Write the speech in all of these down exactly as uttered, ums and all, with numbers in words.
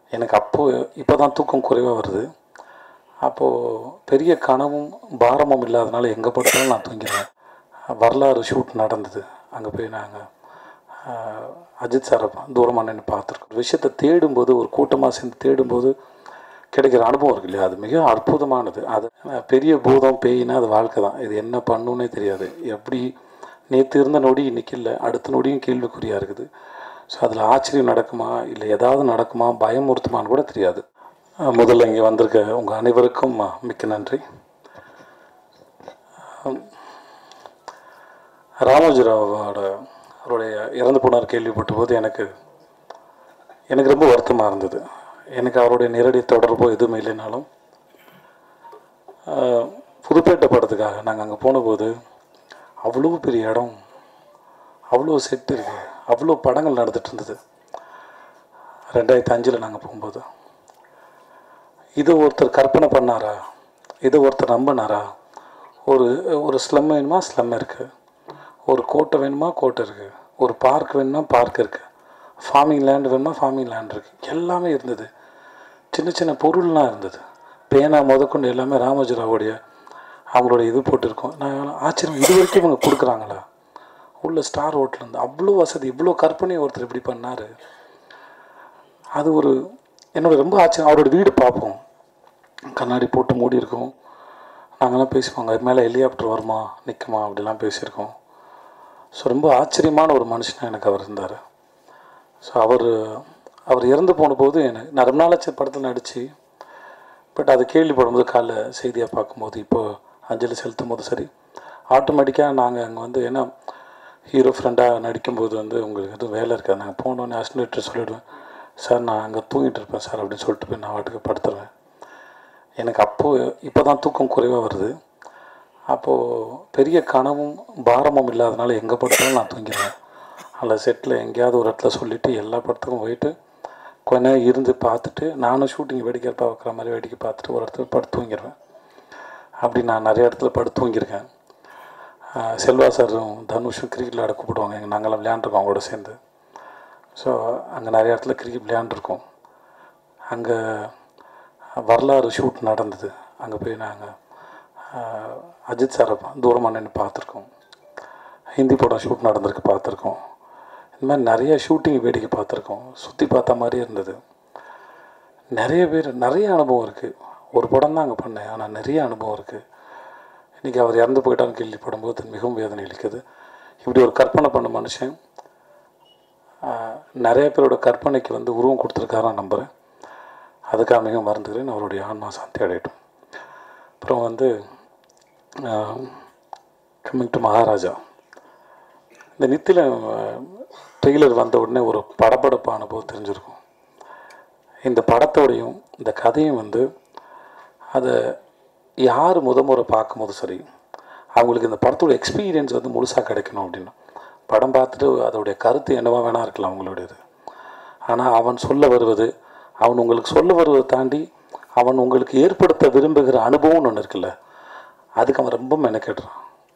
எனக்கு அப்போது இப்போ தான் தூக்கம் குறைவாக வருது. அப்போது பெரிய கனவும் பாரமும் இல்லாதனால எங்கே படுத்தாலும் நான் தூங்கிடுவேன். வரலாறு ஷூட் நடந்தது. அங்கே போய் நாங்கள் அஜித் சாரை தூரமாக நின்று பார்த்துருக்கோம். ஒரு விஷயத்தை தேடும்போது, ஒரு கூட்டமாக சேர்ந்து தேடும்போது கிடைக்கிற அனுபவம் இருக்கு இல்லையா, அது மிக அற்புதமானது. அது பெரிய பூதம் பேயினா அது வாழ்க்கை தான். இது என்ன பண்ணுன்னே தெரியாது. எப்படி நேற்று இருந்த நொடி இன்றைக்கி இல்லை, அடுத்த நொடியும் கேள்விக்குறியாக இருக்குது. ஸோ அதில் ஆச்சரியம் நடக்குமா இல்லை ஏதாவது நடக்குமா, பயமுறுத்துமான்னு கூட தெரியாது. முதல்ல இங்கே வந்திருக்க உங்கள் அனைவருக்கும் மிக்க நன்றி. ராமோஜிராவோட அவருடைய இறந்து போனார் கேள்விப்பட்ட போது எனக்கு எனக்கு ரொம்ப வருத்தமாக இருந்தது. எனக்கு அவருடைய நேரடி தொடர்போ எதுவுமே இல்லைனாலும் புதுப்பேட்டை படத்துக்காக நாங்கள் அங்கே போனபோது அவ்வளோ பெரிய இடம், அவ்வளோ செட்டு இருக்குது, அவ்வளோ படங்கள் நடந்துகிட்டு இருந்தது. ரெண்டாயிரத்தி அஞ்சில் நாங்கள் போகும்போது இதை ஒருத்தர் கற்பனை பண்ணாரா, இதை ஒருத்தர் நம்பினாரா? ஒரு ஒரு ஸ்லம் வேணுமா, ஸ்லம் இருக்குது. ஒரு கோட்டை வேணுமா, கோட்டை இருக்குது. ஒரு பார்க் வேணுமா, பார்க் இருக்குது. ஃபார்மிங் லேண்டு வேணுமா, ஃபார்மிங் லேண்ட் இருக்குது. எல்லாமே இருந்தது. சின்ன சின்ன பொருள்லாம் இருந்தது. பேனா முதற்கொண்டு எல்லாமே ராமோஜிராவுடைய அவங்களுடைய இது போட்டிருக்கோம். நான் ஆச்சரியம், இது வரைக்கும் இவங்க கொடுக்குறாங்களா? உள்ள ஸ்டார் ஹோட்டல் இருந்து அவ்வளோ வசதி, இவ்வளோ கற்பனையை ஒருத்தர் இப்படி பண்ணார். அது ஒரு என்னோட ரொம்ப ஆச்சரியம். அவரோட வீடு பார்ப்போம், கண்ணாடி போட்டு மூடி இருக்கும். நாங்கள்லாம் பேசிப்போங்க, அது மேலே ஹெலிகாப்டர் வருமா நிற்குமா அப்படிலாம் பேசியிருக்கோம். ஸோ ரொம்ப ஆச்சரியமான ஒரு மனுஷனாக எனக்கு அவர் இருந்தார். ஸோ அவர் அவர் இறந்து போன போது எனக்கு நான் ரொம்ப நாளாச்சு படத்தில் நடித்து, பட் அது கேள்விப்படும்போது காலைல செய்தியாக பார்க்கும்போது இப்போது அஞ்சலி செலுத்தும் போது சரி, ஆட்டோமேட்டிக்காக நாங்கள் அங்கே வந்து ஏன்னா ஹீரோ ஃப்ரெண்டாக நடிக்கும்போது வந்து உங்களுக்கு எதுவும் வேலை இருக்காது. நாங்கள் போனோன்னே அசிஸ்டன்ட் சொல்லிவிடுவேன், சார் நான் அங்கே தூங்கிட்டு இருப்பேன் சார் அப்படின்னு சொல்லிட்டு போய் நான் வாட்டுக்கு படுத்துருவேன். எனக்கு அப்போது இப்போ தான் தூக்கம் குறைவாக வருது. அப்போது பெரிய கனவும் பாரமும் இல்லாதனால எங்கே படுத்தாலும் நான் தூங்கிடுவேன். அதில் செட்டில் எங்கேயாவது ஒரு இடத்துல சொல்லிவிட்டு எல்லா படத்துக்கும் போயிட்டு கொஞ்ச நேரம் இருந்து பார்த்துட்டு நானும் ஷூட்டிங் வேடிக்கை பார்க்குற மாதிரி வேடிக்கை பார்த்துட்டு ஒரு இடத்துல படுத்து தூங்கிடுவேன். அப்படி நான் நிறைய இடத்துல படுத்து தூங்கியிருக்கேன். செல்வா சாரும் தனுஷும் கிரிக்கெட் விளையாட கூப்பிடுவாங்க. எங்கள் நாங்கள்லாம் விளையாண்டுருக்கோம் அவங்களோட சேர்ந்து. ஸோ அங்கே நிறைய இடத்துல கிரிக்கெட் விளையாண்டுருக்கோம். அங்கே வரலாறு ஷூட் நடந்தது. அங்கே போய் நாங்கள் அஜித் சாரை தூரமாக நின்று பார்த்துருக்கோம். ஹிந்தி படம் ஷூட் நடந்திருக்கு பார்த்துருக்கோம். இந்த மாதிரி நிறைய ஷூட்டிங் வேடிக்கை பார்த்துருக்கோம். சுற்றி பார்த்த மாதிரியே இருந்தது. நிறைய பேர் நிறைய அனுபவம் இருக்குது. ஒரு படம் தான் அங்கே பண்ணேன், ஆனால் நிறைய அனுபவம் இருக்குது. இன்றைக்கி அவர் இறந்து போயிட்டான்னு கேள்விப்படும்போது மிகவும் வேதனை அளிக்குது. இப்படி ஒரு கற்பனை பண்ண மனுஷன் நிறைய பேரோட கற்பனைக்கு வந்து உருவம் கொடுத்துருக்காரான்னு நம்புகிறேன். அதுக்காக மிகவும் மறந்துக்கிறேன். அவருடைய ஆன்மா சாந்தி அடையட்டும். அப்புறம் வந்து கம்மிங் டு மகாராஜா, இந்த நித்தில ட்ரெய்லர் வந்த உடனே ஒரு படப்படப்பு அனுபவம் தெரிஞ்சிருக்கும். இந்த படத்தோடையும் இந்த கதையும் வந்து அதை யார் முத முறை பார்க்கும்போது சரி, அவங்களுக்கு இந்த படத்தோட எக்ஸ்பீரியன்ஸ் வந்து முழுசாக கிடைக்கணும் அப்படின்னு படம் பார்த்துட்டு அதோடைய கருத்து என்னவா வேணா இருக்கலாம் அவங்களுடையது. ஆனால் அவன் சொல்ல வருவது, அவன் உங்களுக்கு சொல்ல வருவதை தாண்டி அவன் உங்களுக்கு ஏற்படுத்த விரும்புகிற அனுபவம்னு ஒன்று இருக்குல்ல, அதுக்கு அவன் ரொம்ப மெனக்கெடுறான்.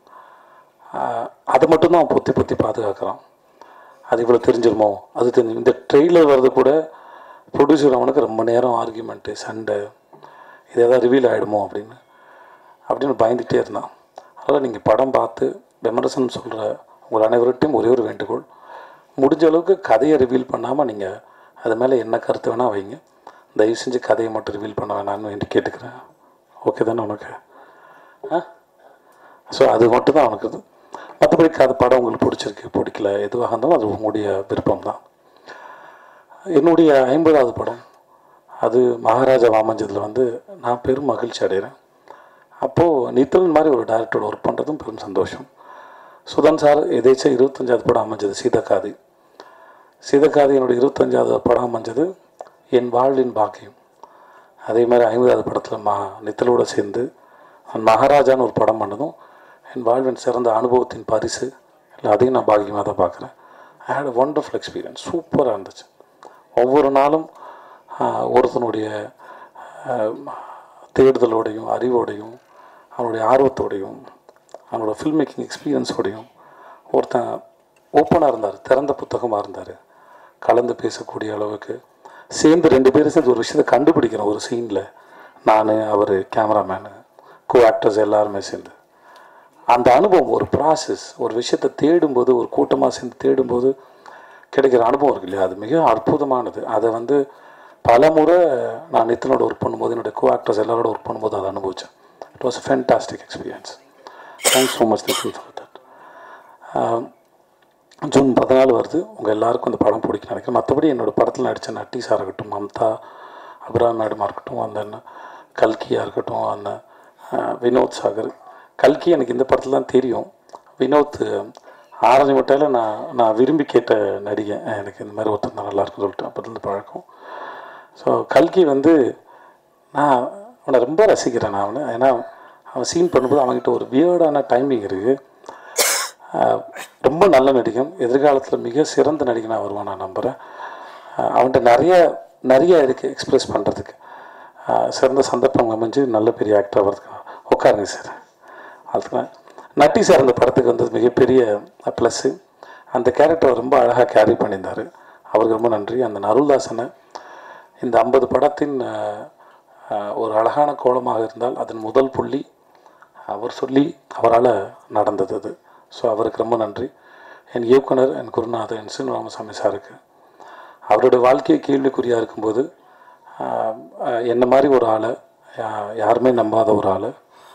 அதை மட்டும்தான் அவன் பொத்தி பொத்தி பாதுகாக்கிறான். அது இவ்வளோ தெரிஞ்சிருமோ, அது தெரிஞ்சு இந்த ட்ரெய்லர் வர்றது கூட ப்ரொடியூசர் அவனுக்கு ரொம்ப நேரம் ஆர்கியூமெண்ட்டு சண்டை, இது எதாவது ரிவீல் ஆகிடுமோ அப்படின்னு அப்படின்னு பயந்துகிட்டே இருந்தான். அதனால் நீங்கள் படம் பார்த்து விமர்சனம் சொல்கிற உங்கள் அனைவர்கிட்டையும் ஒரே ஒரு வேண்டுகோள், முடிஞ்ச அளவுக்கு கதையை ரிவீல் பண்ணாமல் நீங்கள் அது மேலே என்ன கருத்து வேணால் வைங்க. தயவு செஞ்சு கதையை மட்டும் ரிவீல் பண்ண வேணான்னு வேண்டி கேட்டுக்கிறேன். ஓகே தானே உனக்கு? ஆ ஸோ அது மட்டும் தான் அவனுக்கு இது. மற்றபடி அது படம் உங்களுக்கு பிடிச்சிருக்கு பிடிக்கல எதுவாக இருந்தாலும் அது உங்களுடைய விருப்பம் தான். என்னுடைய ஐம்பதாவது படம் அது மகாராஜா வாமஞ்சதில் வந்து நான் பெரும் மகிழ்ச்சி அடைகிறேன். அப்போது நித்தலன் மாதிரி ஒரு டைரக்டரோட ஒர்க் பண்ணுறதும் பெரும் சந்தோஷம். சுதன் சார் எதேச்சும் இருபத்தஞ்சாவது படம் அமைஞ்சது சீதக்காதி. சீதக்காதி என்னுடைய இருபத்தஞ்சாவது படம் அமைஞ்சது என் வாழ்வின் பாக்கியம். அதே மாதிரி ஐம்பதாவது படத்தில் மா நித்தலோடு சேர்ந்து மகாராஜான்னு ஒரு படம் பண்ணதும் என் வாழ்வின் சிறந்த அனுபவத்தின் பரிசு இல்லை, அதையும் நான் பாக்கியமாக தான் பார்க்குறேன். I had a wonderful experience. சூப்பராக இருந்துச்சு. ஒவ்வொரு நாளும் ஒருத்தனுடைய தேடுதலோடையும் அறிவோடையும் அவனுடைய ஆர்வத்தோடையும் அவனோட ஃபில்ம் மேக்கிங் எக்ஸ்பீரியன்ஸோடையும் ஒருத்தன் ஓப்பனாக இருந்தார், திறந்த புத்தகமாக இருந்தார். கலந்து பேசக்கூடிய அளவுக்கு சேர்ந்து ரெண்டு பேரும் சேர்ந்து ஒரு விஷயத்தை கண்டுபிடிக்கிறோம் ஒரு சீனில். நான், அவர், கேமராமேனு, கோ ஆக்டர்ஸ் எல்லாருமே சேர்ந்து அந்த அனுபவம் ஒரு ப்ராசஸ். ஒரு விஷயத்தை தேடும்போது, ஒரு கூட்டமாக சேர்ந்து தேடும்போது கிடைக்கிற அனுபவம் இருக்கு இல்லையா, அது மிக அற்புதமானது. அதை வந்து பல முறை நான் நித்தனோட ஒர்க் பண்ணும்போது, என்னுடைய கோ ஆக்டர்ஸ் எல்லாரோட ஒர்க் பண்ணும்போது அதை அனுபவித்தேன். It was a fantastic experience. Thanks so much thank you for that. June பதினாலு வருது. உங்கள் எல்லாருக்கும் இந்த படம் பிடிக்கும் நினைக்கிறேன். மற்றபடி என்னோடய படத்தில் நடித்த நட்டீஸாக இருக்கட்டும், மம்தா, அபிராம் மேடமாக இருக்கட்டும், அந்த கல்கியாக இருக்கட்டும், அந்த வினோத் சாகர். கல்கி எனக்கு இந்த படத்தில் தான் தெரியும். வினோத் ஆரஞ்சு மட்டையில் நான் நான் விரும்பி கேட்ட நடிகை. எனக்கு இந்த மாதிரி ஒருத்தர் தான் நல்லாயிருக்குன்னு சொல்லிட்டு அப்போதுலேருந்து பழக்கம். ஸோ கல்கி வந்து நான் அவனை ரொம்ப ரசிக்கிறேன். நான் அவனை ஏன்னா அவன் சீன் பண்ணும்போது அவன்கிட்ட ஒரு வியர்டான டைமிங் இருக்குது. ரொம்ப நல்ல நடிகன். எதிர்காலத்தில் மிக சிறந்த நடிகனாக வருவான் நான் நம்புகிறேன். அவன்கிட்ட நிறைய நிறைய இருக்குது எக்ஸ்ப்ரெஸ் பண்ணுறதுக்கு. சிறந்த சந்தர்ப்பம் அமைஞ்சு நல்ல பெரிய ஆக்டர் வர்றதுக்கு. உட்காருங்க சார். அதுக்கு நட்டி சார் அந்த படத்துக்கு வந்தது மிகப்பெரிய ப்ளஸ்ஸு. அந்த கேரக்டரை ரொம்ப அழகாக கேரி பண்ணியிருந்தார். அவருக்கு ரொம்ப நன்றி. அந்த நருள்தாசனை இந்த ஐம்பது படத்தின் ஒரு அழகான கோலமாக இருந்தால் அதன் முதல் புள்ளி அவர் சொல்லி அவரால் நடந்தது அது. ஸோ அவருக்கு ரொம்ப நன்றி. என் இயக்குனர், என் குருநாதர், என் சீனு ராமசாமி சாருக்கு அவருடைய வாழ்க்கையை கேள்விக்குறியாக இருக்கும்போது என்ன மாதிரி ஒரு ஆளை, யாருமே நம்பாத ஒரு ஆளை,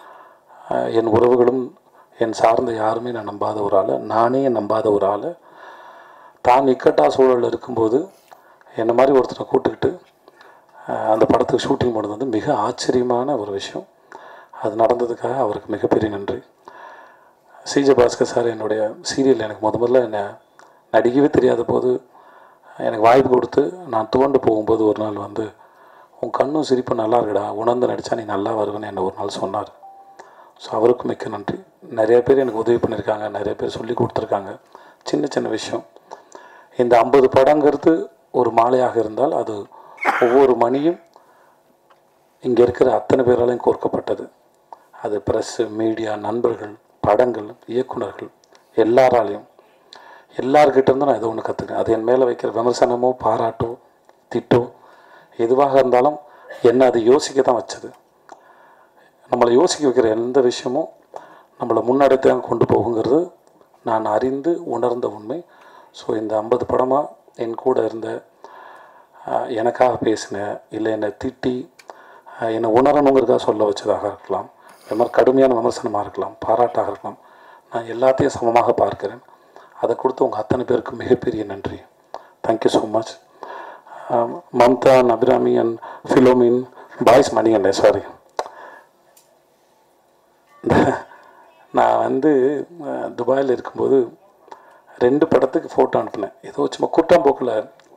என் உறவுகளும் என் சார்ந்த யாருமே நான் நம்பாத ஒரு ஆளை, நானே நம்பாத ஒரு ஆளை, தான் இக்கட்டா சூழலில் இருக்கும்போது என்ன மாதிரி ஒருத்தரை கூப்பிட்டுக்கிட்டு அந்த படத்துக்கு ஷூட்டிங் போனது வந்து மிக ஆச்சரியமான ஒரு விஷயம். அது நடந்ததுக்காக அவருக்கு மிகப்பெரிய நன்றி. சிஜே பாஸ்கர் சார் என்னுடைய சீரியல் எனக்கு முத முதல்ல என்னை நடிக்கவே தெரியாத போது எனக்கு வாய்ப்பு கொடுத்து நான் துவண்டு போகும்போது ஒரு நாள் வந்து, உன் கண்ணும் சிரிப்பு நல்லா இருக்குடா, உணர்ந்து நடித்தா நீ நல்லா வருவேன்னு என்னை ஒரு நாள் சொன்னார். ஸோ அவருக்கும் மிக்க நன்றி. நிறைய பேர் எனக்கு உதவி பண்ணியிருக்காங்க, நிறைய பேர் சொல்லி கொடுத்துருக்காங்க. சின்ன சின்ன விஷயம். இந்த ஐம்பது படங்கிறது ஒரு மாலையாக இருந்தால் அது ஒவ்வொரு மணியும் இங்கே இருக்கிற அத்தனை பேராலையும் கோர்க்கப்பட்டது. அது ப்ரெஸ்ஸு, மீடியா, நண்பர்கள், படங்கள், இயக்குநர்கள் எல்லாராலையும் எல்லார்கிட்டேருந்து நான் ஏதோ ஒன்று கற்றுக்கேன். அது என் மேலே வைக்கிற விமர்சனமோ பாராட்டோ திட்டோ எதுவாக இருந்தாலும் என்னை அது யோசிக்க தான் வச்சது. நம்மளை யோசிக்க வைக்கிற எந்த விஷயமும் நம்மளை முன்னெடுத்து தான் கொண்டு போகுங்கிறது நான் அறிந்து உணர்ந்த உண்மை. ஸோ இந்த ஐம்பது படமாக என் கூட இருந்த, எனக்காக பேசின, இல்லை என்னை திட்டி என்னை உணரணுங்கிறதாக சொல்ல வச்சதாக இருக்கலாம், இது மாதிரி கடுமையான விமர்சனமாக இருக்கலாம், பாராட்டாக இருக்கலாம், நான் எல்லாத்தையும் சமமாக பார்க்கிறேன். அதை கொடுத்து உங்கள் அத்தனை பேருக்கு மிகப்பெரிய நன்றி. Thank you so much. Mamta, Abirami and Philomin, Boys Manikande, sorry. நான் வந்து துபாயில் இருக்கும்போது ரெண்டு படத்துக்கு ஃபோட்டோ அனுப்பினேன். ஏதோ சும்மா கூட்டாம்போக்கில்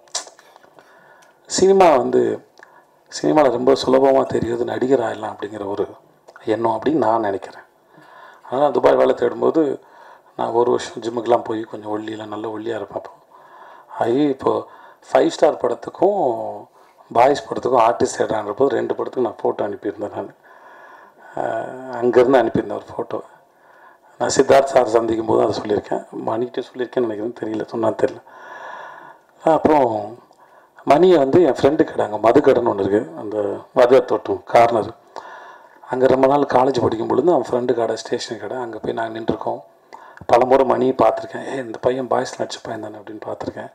சினிமா வந்து சினிமாவில் ரொம்ப சுலபமாக தெரியுது நடிகர் ஆகிடலாம் அப்படிங்கிற ஒரு எண்ணம் அப்படின்னு நான் நினைக்கிறேன். அதனால் துபாய் வேலை தேடும்போது நான் ஒரு வருஷம் ஜிம்முக்கெலாம் போய் கொஞ்சம் ஒல்லியெலாம் நல்ல ஒல்லியாக இருப்பேன். அப்போ ஆகி இப்போது ஃபைவ் ஸ்டார் படத்துக்கும் பாய்ஸ் படத்துக்கும் ஆர்டிஸ்ட் தேடுறான்றப்போது ரெண்டு படத்துக்கும் நான் ஃபோட்டோ அனுப்பியிருந்தேன். நான் அங்கேருந்து அனுப்பியிருந்தேன் ஒரு ஃபோட்டோ. நான் சித்தார்த் சார் சந்திக்கும் போது அதை சொல்லியிருக்கேன். மணிக்கிட்டே சொல்லியிருக்கேன்னு நினைக்கிறேன், தெரியல, சொன்னால் தெரியல. அப்புறம் மணியை வந்து என் ஃப்ரெண்டு கடை, அங்கே மதுக்கடைன்னு ஒன்று இருக்குது, அந்த மதுரை தோட்டம் கார்னர், அங்கே ரொம்ப நாள் காலேஜ் படிக்கும் பொழுது அவன் ஃப்ரெண்டு கடை, ஸ்டேஷன் கடை, அங்கே போய் நாங்கள் நின்றுருக்கோம். பல முறை மணியை பார்த்துருக்கேன். ஏ இந்த பையன் பாய்ஸ் நடிச்ச பையன் தானே அப்படின்னு பார்த்துருக்கேன்.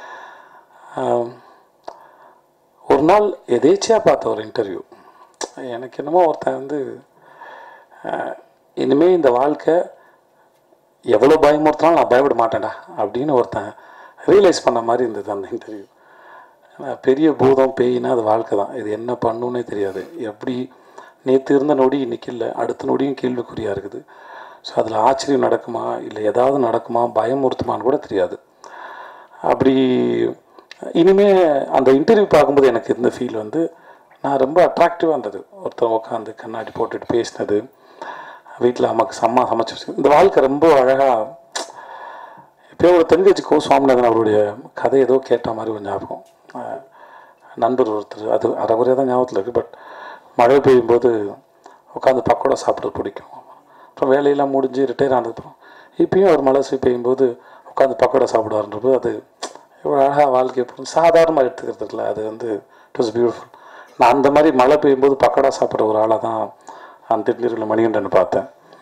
ஒரு நாள் எதேச்சியாக பார்த்த ஒரு இன்டர்வியூ, எனக்கு என்னமோ ஒருத்தன் வந்து இனிமேல் இந்த வாழ்க்கை எவ்வளோ பயமுறுத்தினாலும் நான் பயப்பட மாட்டேன்டா அப்படின்னு ஒருத்தன் ரியலைஸ் பண்ண மாதிரி இருந்தது அந்த இன்டர்வியூ. பெரிய பூதம் பேயினா அது வாழ்க்கை தான், இது என்ன பண்ணுன்னே தெரியாது. எப்படி நேற்று இருந்த நொடி இன்றைக்கி இல்லை, அடுத்த நொடியும் கேள்விக்குறியாக இருக்குது. ஸோ அதில் ஆச்சரியம் நடக்குமா இல்லை ஏதாவது நடக்குமா, பயமுறுத்துமான்னு கூட தெரியாது. அப்படி இனிமேல் அந்த இன்டர்வியூ பார்க்கும்போது எனக்கு இருந்த ஃபீல் வந்து நான் ரொம்ப அட்ராக்டிவாக இருந்தது. ஒருத்தர் உட்காந்து கண்ணாடி போட்டுட்டு பேசினது, வீட்டில் அம்மாவுக்கு அம்மா சமைச்சு வச்சு, இந்த வாழ்க்கை ரொம்ப அழகாக. இப்போ ஒரு தங்கச்சி கோ சுவாமிநாதன் அவருடைய கதை ஏதோ கேட்ட மாதிரி ஒரு ஞாபகம். நண்பர் ஒருத்தர், அது அரைகுறையாக தான் ஞாபகத்தில் இருக்குது, பட் மழை பெய்யும்போது உட்காந்து பக்கோடா சாப்பிட்றது பிடிக்கும். அப்புறம் வேலையெல்லாம் முடிஞ்சு ரிட்டையர் ஆனதுக்கப்புறம் இப்பயும் ஒரு மழை பெய்யும்போது உட்காந்து பக்கோடா சாப்பிடுவாருன்றப்போ அது இவ்வளோ அழகாக வாழ்க்கையை புரிஞ்சு சாதாரணமாக எடுத்துக்கிறது இல்லை, அது வந்து இட் வாஸ் பியூட்டிஃபுல். நான் அந்த மாதிரி மழை பெய்யும்போது பக்கடா சாப்பிட்ற ஒரு ஆளாக தான் அந்த திருநீரில் மணிகண்டன் பார்த்தேன்.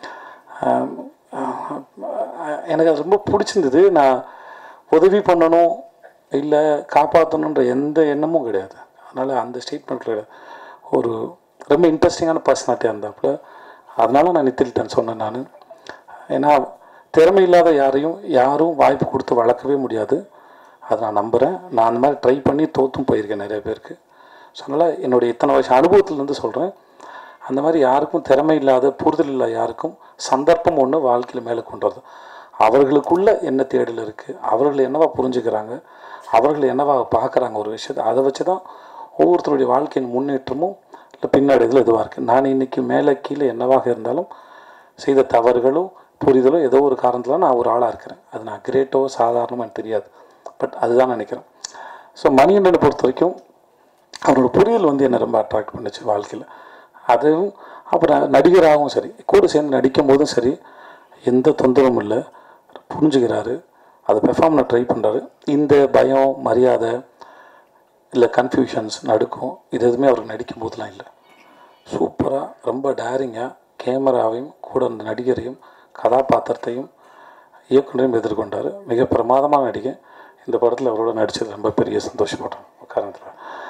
எனக்கு அது ரொம்ப பிடிச்சிருந்தது. நான் உதவி பண்ணணும் இல்லை காப்பாற்றணுன்ற எந்த எண்ணமும் கிடையாது. அதனால் அந்த ஸ்டேட்மெண்ட்டில் ஒரு ரொம்ப இன்ட்ரெஸ்டிங்கான பர்சனாலிட்டியாக இருந்தாப்புல. அதனால நான் நித்தில்டன் சொன்னேன் நான். ஏன்னா திறமை இல்லாத யாரையும் யாரும் வாய்ப்பு கொடுத்து வளர்க்கவே முடியாது, அதை நான் நம்புகிறேன். நான் அந்த மாதிரி ட்ரை பண்ணி தோற்றும் போயிருக்கேன் நிறைய பேருக்கு. ஸோ அதனால் என்னுடைய இத்தனை வருஷம் அனுபவத்துலேருந்து சொல்கிறேன், அந்த மாதிரி யாருக்கும் திறமை இல்லாத புரிதல் இல்லாத யாருக்கும் சந்தர்ப்பம் ஒன்று வாழ்க்கையில் மேலே கொண்டு வரது. அவர்களுக்குள்ள என்ன தேடல் இருக்குது, அவர்கள் என்னவா புரிஞ்சுக்கிறாங்க, அவர்கள் என்னவா பார்க்குறாங்க ஒரு விஷயத்தை, அதை வச்சு தான் ஒவ்வொருத்தருடைய வாழ்க்கையின் முன்னேற்றமும் இல்லை பின்னாடிகள் எதுவாக இருக்குது. நான் இன்றைக்கி மேலே கீழே என்னவாக இருந்தாலும் செய்த தவறுகளும் புரிதலும் ஏதோ ஒரு காரணத்தில் நான் ஒரு ஆளாக இருக்கிறேன். அது நான் கிரேட்டோ சாதாரணமாக எனக்கு தெரியாது, பட் அதுதான் நினைக்கிறேன். ஸோ மணிகண்டனை பொறுத்த வரைக்கும் அவரோட புரிதல் வந்து என்னை ரொம்ப அட்ராக்ட் பண்ணிச்சு வாழ்க்கையில். அதுவும் அப்புறம் நடிகராகவும் சரி, கூட சேர்ந்து நடிக்கும் போதும் சரி, எந்த தொந்தரவும் இல்லை, புரிஞ்சுக்கிறாரு, அதை பெர்ஃபார்ம் பண்ண ட்ரை பண்ணுறாரு. இந்த பயம் மரியாதை இல்லை கன்ஃபியூஷன்ஸ் நடுக்கும் இது எதுவுமே அவருக்கு நடிக்கும் போதெலாம் இல்லை. சூப்பராக ரொம்ப டேரிங்காக கேமராவையும் கூட அந்த நடிகரையும் கதாபாத்திரத்தையும் இயக்குனரையும் எதிர்கொண்டார். மிக பிரமாதமான நடிகை. இந்த படத்தில் அவரோட நடித்தது ரொம்ப பெரிய சந்தோஷப்படுறேன் காரணத்தில்.